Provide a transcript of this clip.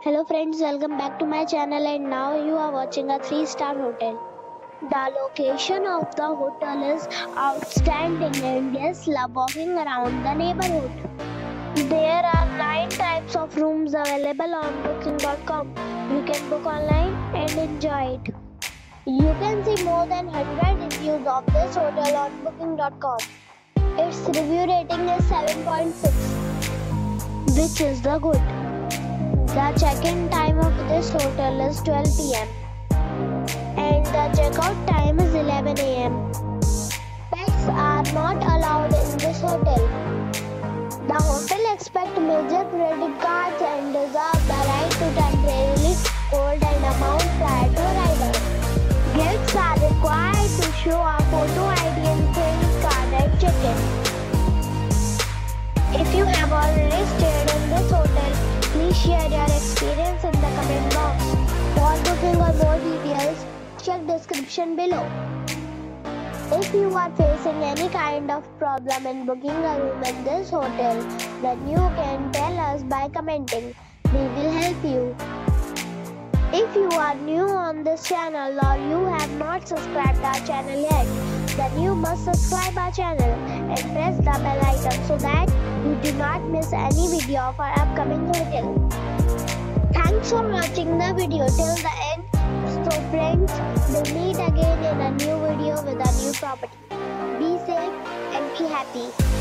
Hello friends, welcome back to my channel and now you are watching a 3-star hotel. The location of the hotel is outstanding and guests love walking around the neighborhood. There are 9 types of rooms available on booking.com. You can book online and enjoy it. You can see more than 100 reviews of this hotel on booking.com. Its review rating is 7.6, which is the good. The check-in time of this hotel is 12 p.m. and the check-out time is 11 a.m. Pets are not allowed in this hotel. The hotel accepts major credit cards and reserves the right to temporarily hold an amount prior to arrival. Guests are required to show a photo ID and credit card at check-in. If you have already stayed in this hotel, please share your experience in the comment box. For booking or more details, check description below. If you are facing any kind of problem in booking a room in this hotel, then you can tell us by commenting. We will help you. If you are new on this channel or you have not subscribed our channel yet, then you must subscribe our channel and press the bell icon so that you do not miss any video of our upcoming hotel. Thanks for watching the video till the end. So friends, we'll meet again in a new video with a new property. Be safe and be happy.